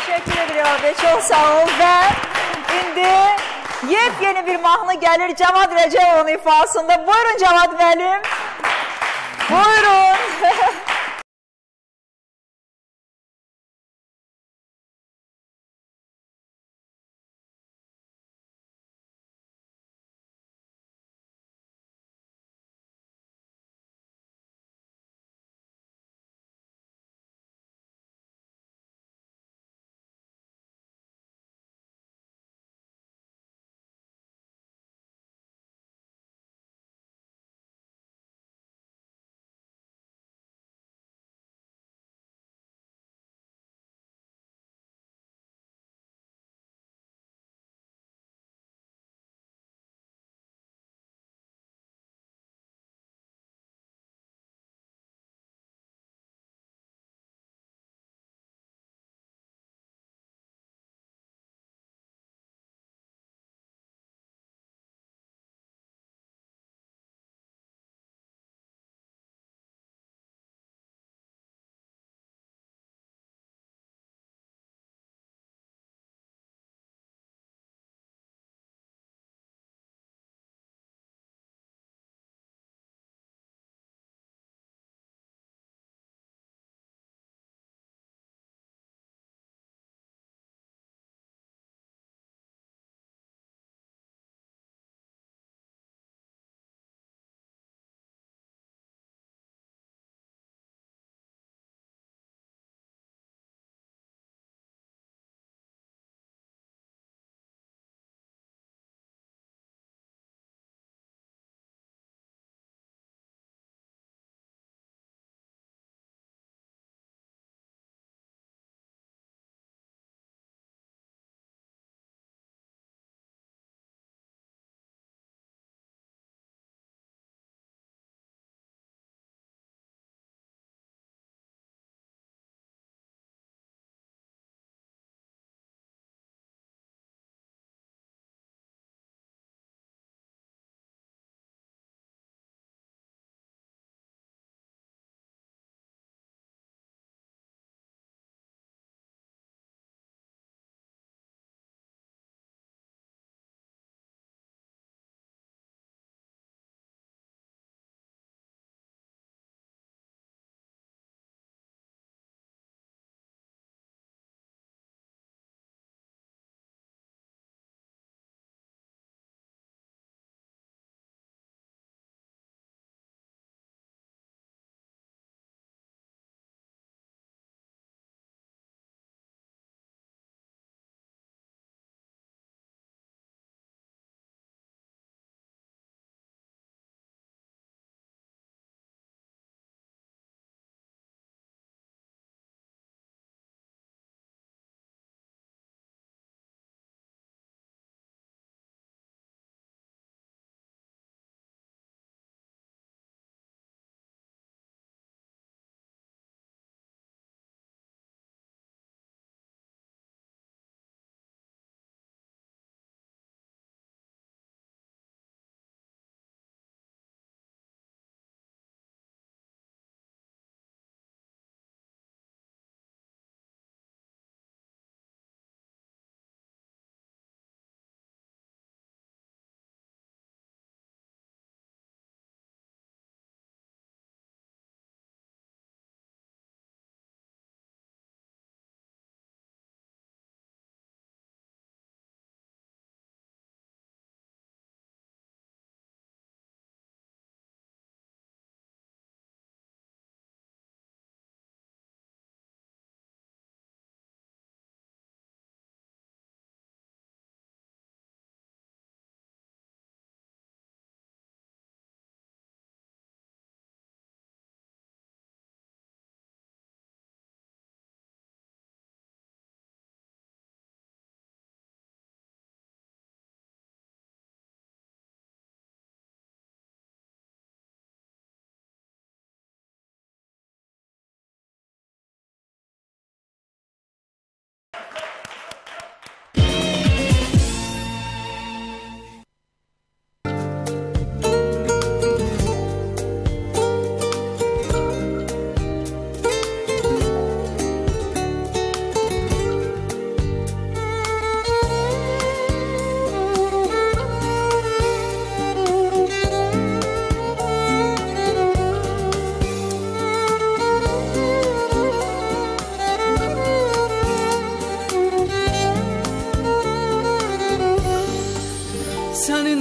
Teşekkür ediyorum ve çok sağ ol. Ve indi yepyeni bir mahnı gelir Cavad Rəcəbovun ifasında. Buyurun Cavad müəllim. Buyurun.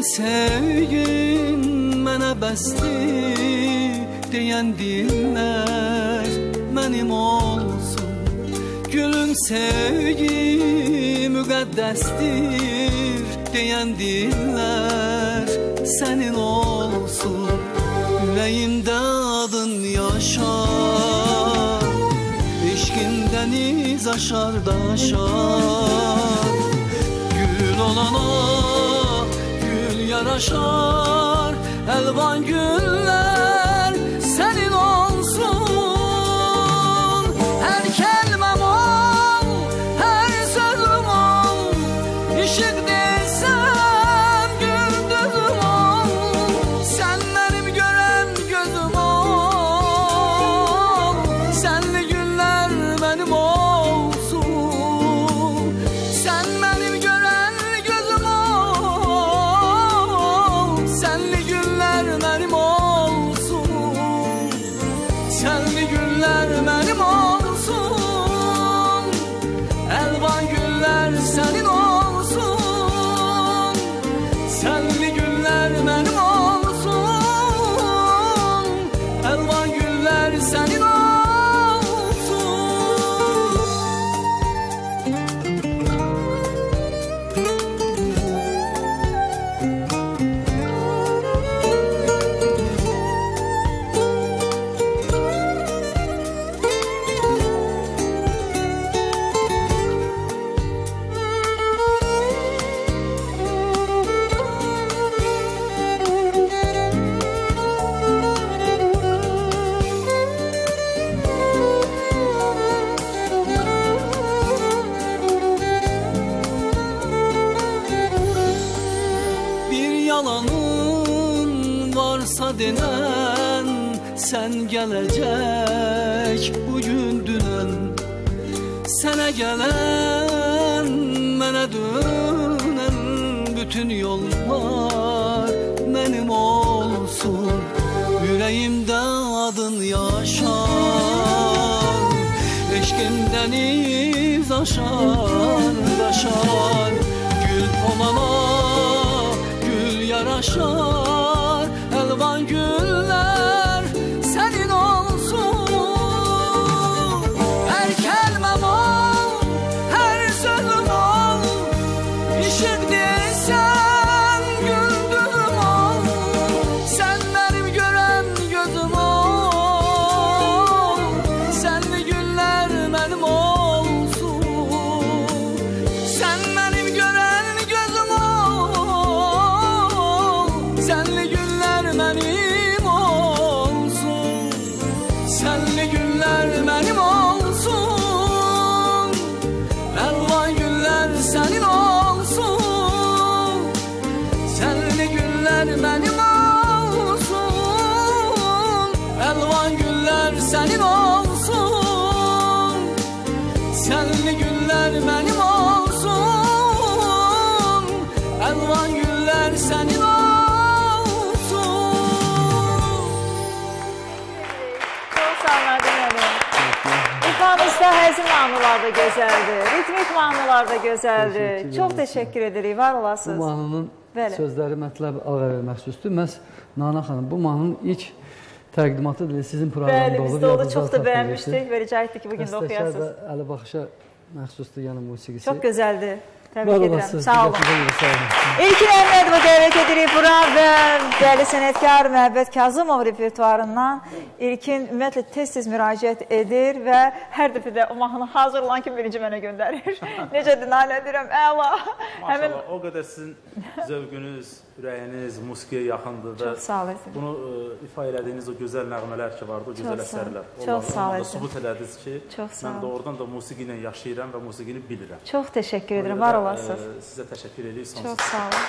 sevgin mənə bəsdir deyən dillər mənim olsun. Gülüm sevgi müqəddəsdir deyən dillər sənin olsun. Ürəyimdə adın yaşar, eşqindən iz aşar daşar. Gül olana gül yaraşar, əlvan güllər sənin olsun. Hər kəlməm ol, hər sözüm ol, işıq desəm gündüzüm ol. Sən mənim görən gözüm ol, sənli günlər mənim olsun. Sən mənim görən gözüm ol, sənli günlər mənim olsun. Sənli günlər mənim olsun, əlvan güllər sənin olsun. Sənli günlər mənim olsun, əlvan güllər sənin olsun. Bir yalanın varsa denen, sen gelecek bugün dünen. Sənə gələn, mənə dönən bütün yollar mənim olsun. Ürəyimdə adın yaşar, eşqimdən iz aşar daşar. Gül olana gül yaraşar, əlvan güllər sənin olsun. Hər kəlməm ol, hər sözüm ol, işıq desəm gündüzüm ol. Sən mənim görən gözüm ol, sənli günlər mənim olsun. Sən mənim görən gözüm ol, sənli günlər mənim olsun. Sənli günlər mənim olsun, əlvan güllər sənin olsun. Sənli günlər mənim olsun, əlvan güllər sənin olsun. Sənli günlər mənim olsun, əlvan güllər sənin olsun. Çok sağ olun Adem Hanım. İfamızda həzin mahnılar da gözəldir, ritmik mahnılar da gözəldir. Çok teşekkür edirik, var Bu olasınız. mahnının Bəli. sözləri mətləb Ağayevə məxsusdur. Məhz Nana xanım bu mahnının ilk təqdimatıdır. Sizin proqramda Bəli, olub. biz de onu yadınızda çok da saxlayın. beğenmiştik ve rica ettik ki bugün de Bəstəkar okuyasınız. da Əli Baxışa məxsusdur, yəni musiqisi. Çok güzeldi. Tebrik Var ederim. olasınız. Sağ olun. diqqətinizə görə sağ olun. İlkin Əhmədova dəvət edirik bura və değerli sənətkar Məhəbbət Kazımov repertuarından İlkin ümumiyyətlə tez-tez müraciət edir və hər dəfə də o mahnı hazır olan kimi birinci mənə göndərir. Necədir, nalə edirəm, əla. Maşallah, o qədər sizin zövqünüz, ürəyiniz musiqiyə yaxındır və Çox sağ olasın. bunu ifa elədiyiniz o gözəl nəğmələr ki vardı, o gözəl Çox sağ olun. əsərlər. Çox sağ Onlarla da olasın. sübut elədiniz ki, Çox sağ mən olun. doğrudan da musiqi ilə yaşayıram və musiqini bilirəm. Çox təşəkkür edirəm, Ona var görə də, olasınız. Sizə təşəkkür edirik. Çox Sonsuz. sağ olun.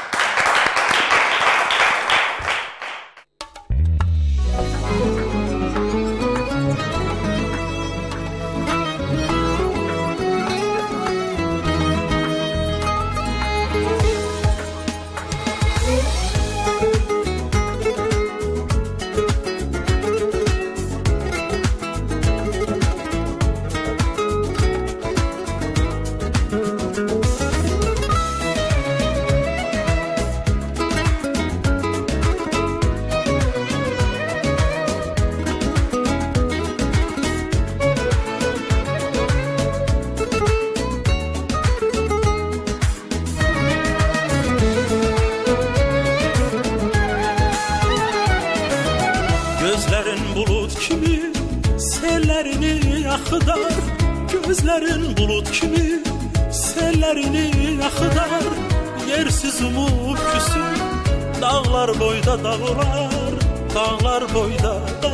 axıdar, gözlərin bulut kimi sellərini axıdar. Yersiz umub küsür, dağlar boyda dağlar, dağlar boyda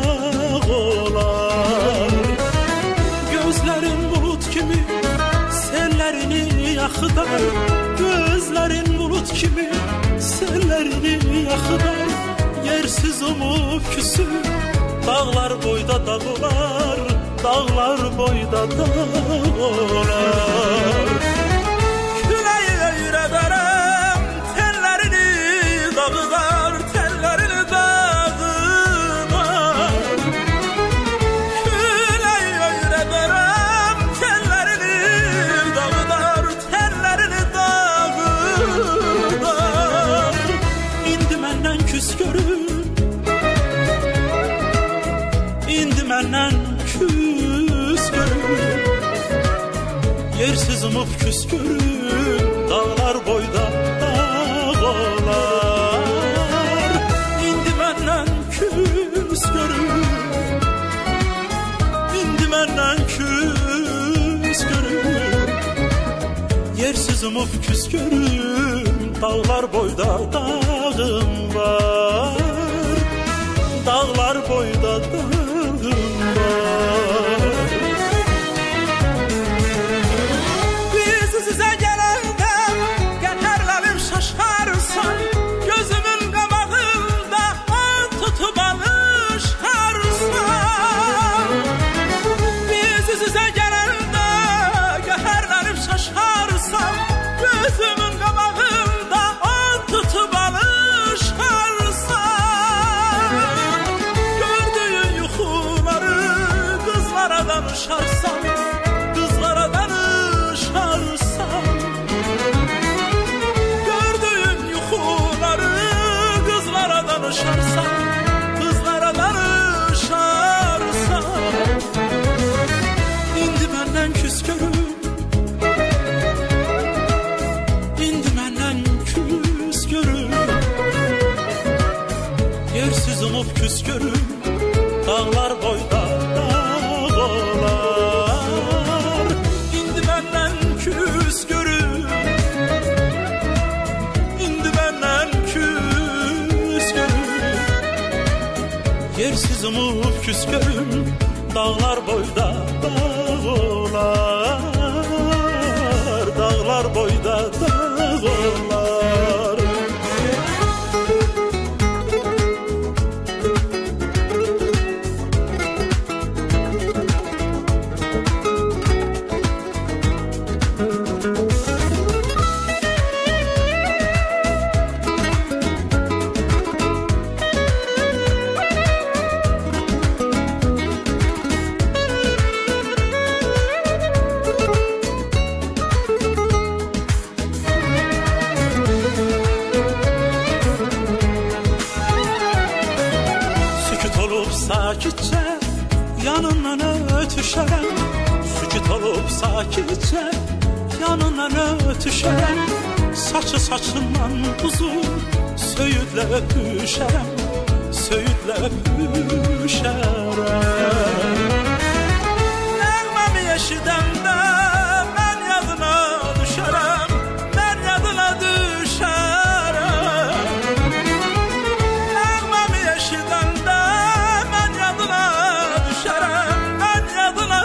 dağlar. Gözlərin bulut kimi sellərini axıdar, gözlərin bulut kimi sellərini axıdar. Yersiz umub küsür, dağlar boyda dağlar, dağlar boyda dağlar. Küləyi öyrədərəm, tellərini dağıdar, tellərini dağıdar. Küləyi öyrədərəm, tellərini dağıdar, tellərini dağıdar. İndi məndən küs görür, indi məndən küs görür. Yersiz umub küs görür, dağlar boyda dağlar. İndi məndən küs görür, indi məndən küs görür. Yersiz umub küs görür, dağlar boyda dağım var, dağlar boyda dağım var. Biz sizə gələndə qətərlərim şaşarsan, gözümün qabağında an tutub alışarsan. Biz sizə gələndə qətərlərim şaşarsan, gözümün qabağında an tutub alışarsan. Gördüyün yuxuları qızlara danışarsan, qızlara danışarsan. Gördüyün yuxuları qızlara danışarsan, qızlara danışarsan. İndi məndən küs görür, indi məndən küs görür. Yersiz umub küs görür, dağlar boyda dağlar. İndi məndən küs görür, indi məndən küs görür. Yersiz umub küs görür, dağlar boyda dağlar, dağlar boyda dağlar. Sükut olub sakitcə yanından ötüşərəm, sükut olub sakitcə yanından ötüşərəm. Saçı saçından uzun söyüdlə öpüşərəm, söyüdlə öpüşərəm. Nəğməmi eşidəndə mən yadına düşərəm, mən yadına düşərəm. Nəğməmi eşidəndə mən yadına düşərəm, mən yadına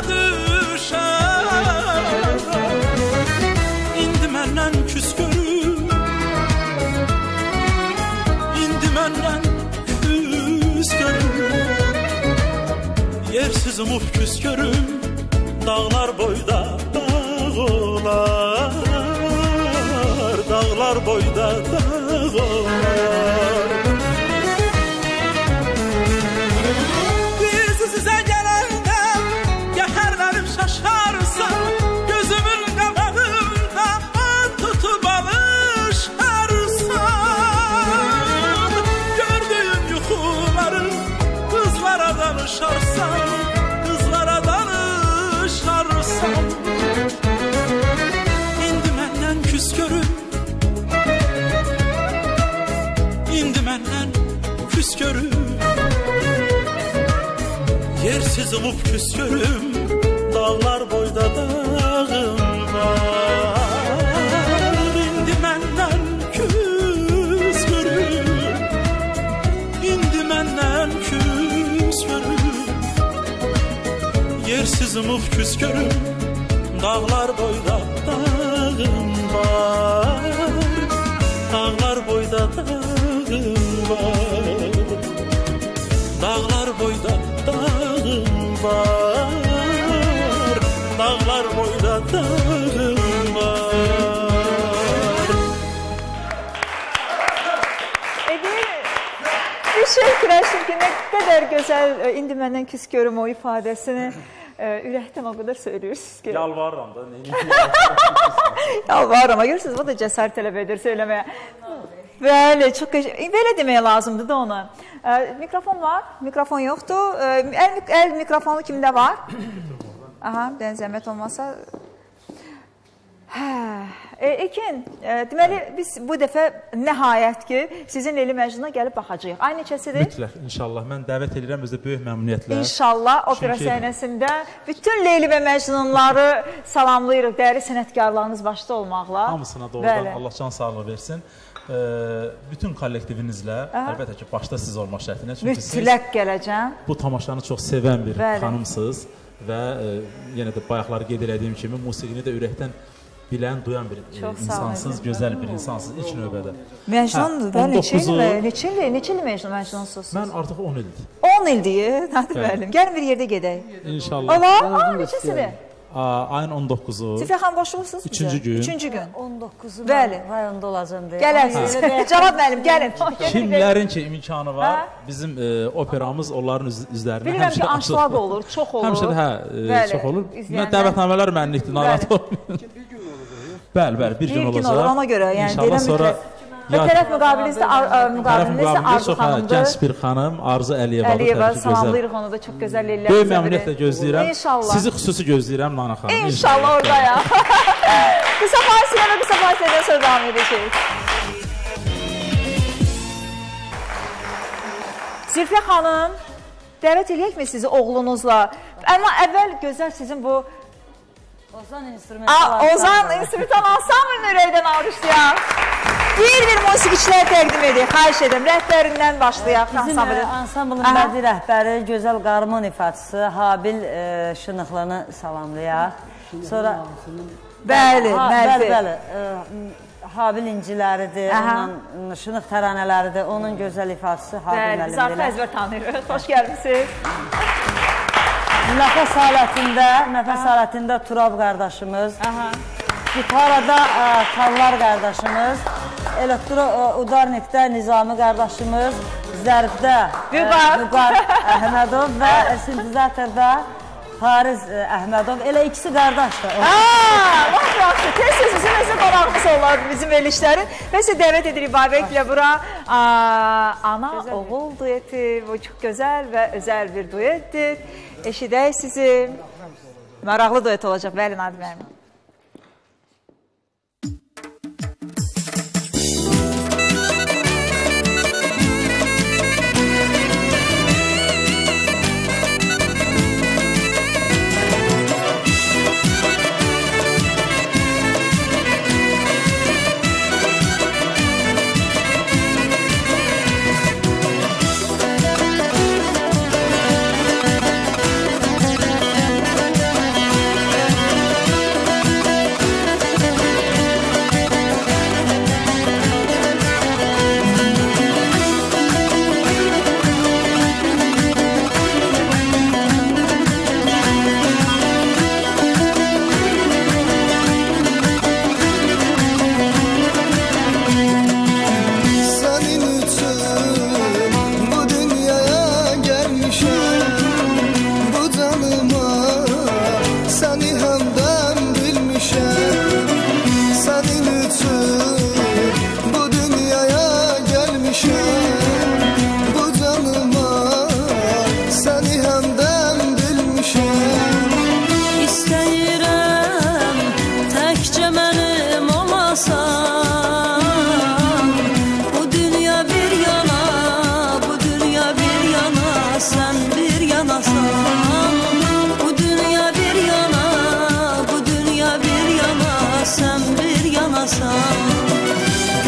düşərəm. İndi məndən küs görür, indi məndən küs görür. Yersiz umub küs görür, dağlar boyda dağlar, dağlar boyda dağlar. Biz sizə gələndə qəhərlərim şaşarsan, gözümün qabağında an tutub alışarsan. Gördüyün yuxuları qızlara danışarsan, qızlara danışarsan. İndi məndən küs görür, indi məndən küs görür. Yersiz umub küs görüm, küskürüm Dağlar boyda dağım var Dağlar boyda dağım var Dağlar boyda dağım var Dağlar boyda dağım var Bir şey fikirləşdim ki, nə qədər gözəl indi məndən küs görüm o ifadəsini ürəkdən o qədər söylüyorsunuz ki. Yalvarıram da. Yalvarıram. Görürsünüz, o da cəsarət tələb edir söyləməyə. Bəli, çox belə deməyə lazımdır da ona. Mikrofon var, mikrofon yoxdur. Əl mikrofonu kimdə var? Aha, bir zəhmət olmasa. Ekin, deməli biz bu dəfə nəhayət ki, sizin Leyli Məcnuna gəlib baxacağıq. Ay neçəsidir? Mütləq, inşallah. Mən dəvət edirəm özdə böyük məmnuniyyətlə. İnşallah opera səhnəsində bütün Leyli və Məcnunları salamlayırıq. Dəyərli sənətkarlarınız başda olmaqla. Hamısına doğrudan Allah can sağlığı versin. Bütün kollektivinizlə, əlbəttə ki, başda siz olmaq şərtinə. Mütləq gələcəm. Bu tamaşanı çox sevən bir xanımsınız və yenə də bayaqları qeyd elədiyim kimi musiqini də ürəkdən bilən, duyan bir insansınız, gözəl bir insansınız ilk növbədə. Məcnundur da, neçə il Məcnunsuz? Mən artıq 10 ildir. 10 ildir, nədir bəlim? Gəlin bir yerdə gedək. İnşallah. Olar, neçəsidir? Ayın 19-u. Sifrəxan boşluqsuz? Üçüncü gün. 3-cü gün. 19-u Bəli. rayonda olacam deyə. Gələrsiniz. Cavab mənim, gəlin. Kimlərin ki imkanı var, bizim operamız onların üzərində bilirəm ki, anşlaq olur, çox olur. Həmişə çox olur. Dəvətnamələr mənlikdir, narahat olmayın. Bəli, bir gün olacaq. Bir gün olur, ona görə. İnşallah sonra... Və tərəf müqabilinizdə Arzu xanımdır. Gənc bir xanım, Arzu Əliyevadır. Əliyeva, salamlayırıq onu da, çox gözəl leylər. Böyük məmnuniyyətlə gözləyirəm. İnşallah. Sizi xüsusi gözləyirəm, Nana xanım. İnşallah oradaya. Qısa fasilə və qısa fasilədən sonra davam edəcək. Zülfiyə xanım, dəvət eləyəkmi sizi oğlunuzla? Amma əvvəl gözəl sizin bu... Ozan instrumental ansambl ürəkdən alqışlayaq. Bir musiqiçilər təqdim edək, xahiş edim, rəhbərindən başlayaq. Bizim ansamblın bədii rəhbəri, gözəl qarmon ifaçısı Habil Şınıqlını salamlayaq. Sonra... Bəli. Habil inciləridir, Şınıq təranələridir, onun gözəl ifaçısı Habil müəllimdir. Bəli, biz artıq əzbər tanıyırıq, xoş gəlmişsiniz. Nəfəs alətində Turab qardaşımız, gitarada Tallar qardaşımız, elektro-udarnikdə Nizami qardaşımız, zərbdə Vüqar Əhmədov və sintezatorda Fariz Əhmədov. Elə ikisi qardaşdır. Vaxt yaxşı, tez-tez bizim özü qonağımız olar bizim verilişlərin. Və sizə dəvət edirik Babəklə bura. Ana-oğul dueti, bu çox gözəl və özəl bir duetdir. Eşidək sizi. Maraqlı duet olacaq, bəli Nadim mənim.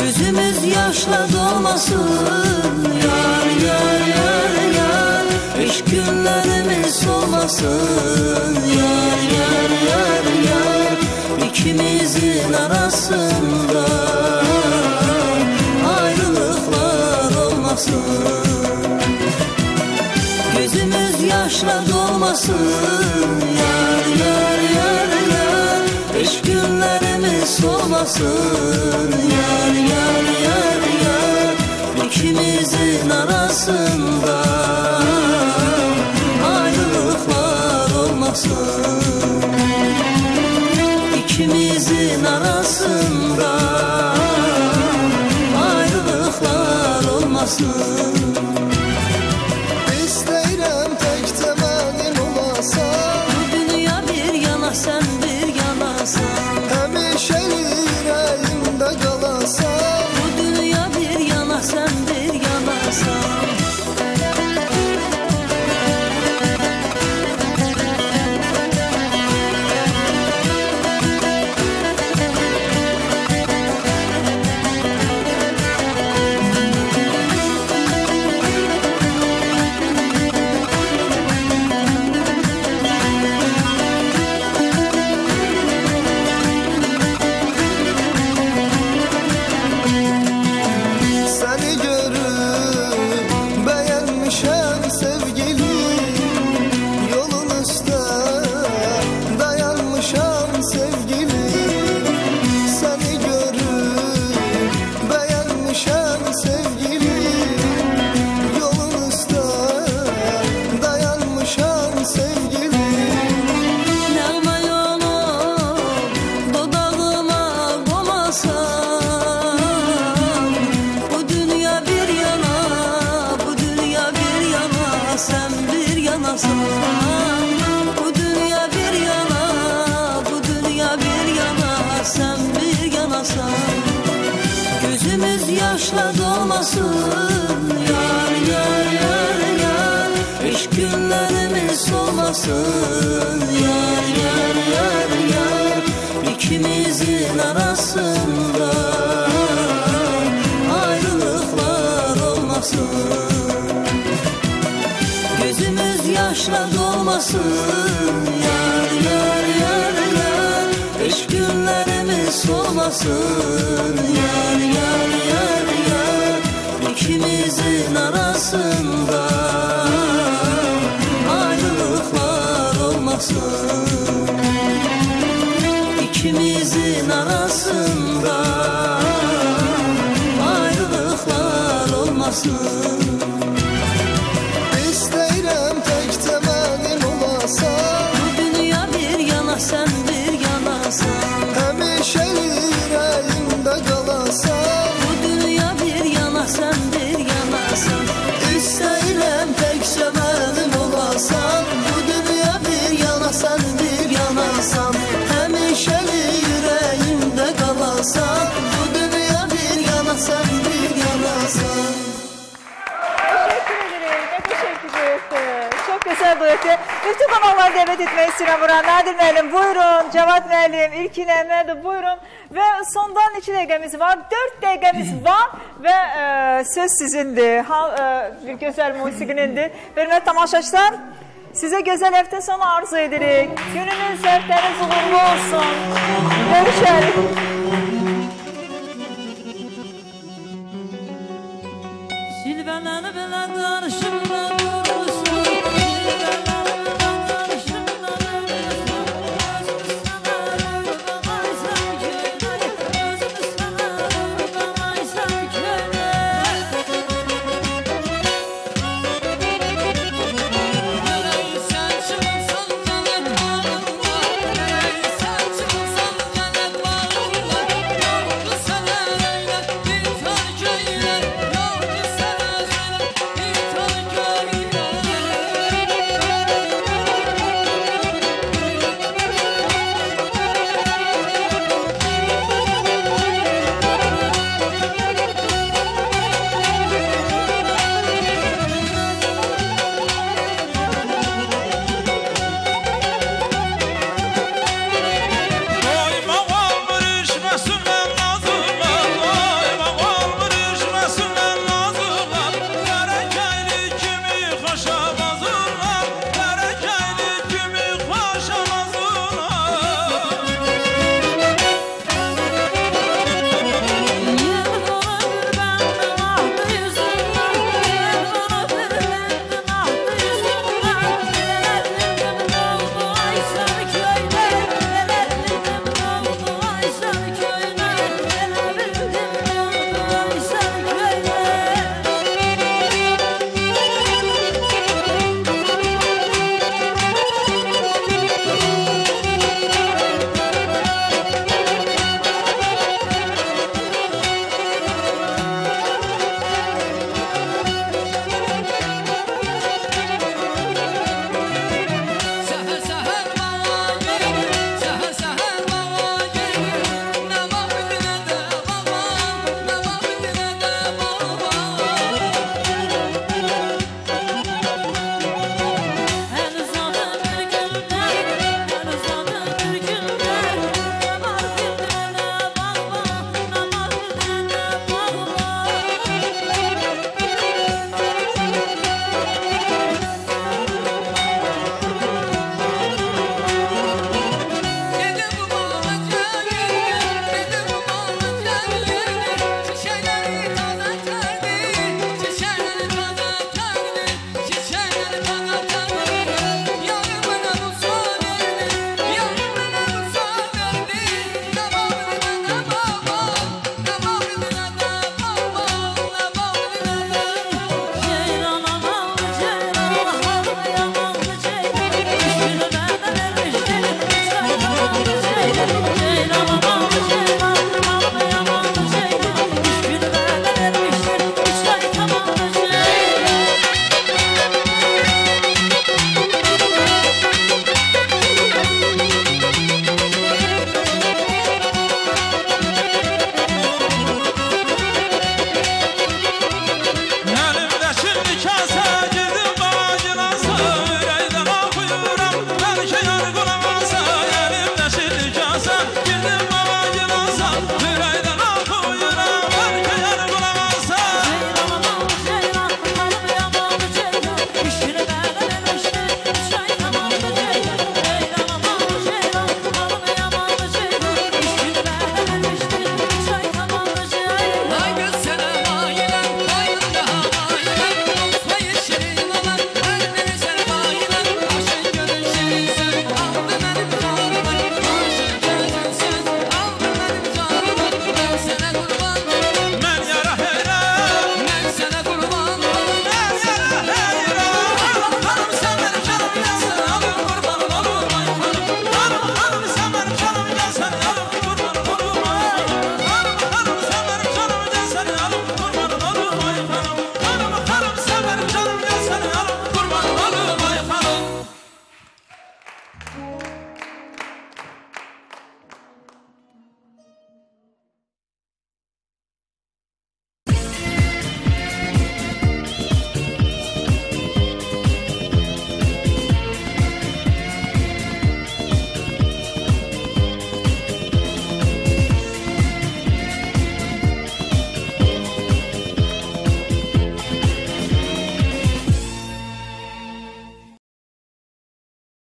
Gözümüz yaşla dolmasın, yar yar yar yar. İş günlerimiz olmasın. Yar yar yar yar, ikimizin arasında ayrılıklar olmasın. Gözümüz yaşla dolmasın. Yar yar yar yar, iş günlerimiz olmasın. Yar yar yar yar, ikimizin arasında ayrılıklar olmasın. İkimizin arasında ayrılıklar olmasın. İstəyirəm təkcə mənim olasan. Bu dünya bir yana, sen bir yanasan. Həmişə ürəyimdə qalasan. Bu dünya bir yana, sen bir yanasan. Səni görüb bəyənmişəm sevgilim. Yolun üstə dayanmışam sevgilim. Səni görüb bəyənmişəm sevgilim. Yolun üstə dayanmışam sevgilim. Nəğmə yolu dodağıma qomasan. Bu dünya bir yana, bu dünya bir yana, sen bir yanasan. Bu dünya bir yana, bu dünya bir yana, sen bir yanasan. Gözümüz yaşla dolmasın. Yar yar yar yar, iş günlerimiz olmasın. Yar yar yar yar, ikimizin arasında ayrılıklar olmasın. Gözümüz yaşla dolmasın. Yar yar yar yar, iş günlerimiz olmasın. Yar yar yar yar, ikimizin arasında ayrılıklar olmasın. İkimizin arasında ayrılıklar olmasın. İstəyirəm təkcə mənim olasan. Bu dünya bir yana, sen bir yanasan. Həmişə ürəyimdə qalasan. Bu dünya bir yana, sen bir yanasan. İstəyirəm təkcə mənim olasan. Bu dünya bir yana, sən bir yanasan. Həmişə ürəyimdə qalasan. Bu dünya bir yana, sən bir yanasan. Teşekkür ederim. Ne teşekkür ederim. Çok güzel duetti. Bütün kanalları davet etmeyi istiyorum buradan. Nadir müəllim buyurun. Cevat müəllim, İlkin Əhmədov buyurun. Ve sondan 2 dəqiqəmiz var. 4 dəqiqəmiz var ve söz sizindir. Bir güzel musiqinindir. Hörmətli tamaşaçılar, size güzel hafta sonu arzu edirik. Gününüz, həftəniz uğurlu olsun. Görüşərik.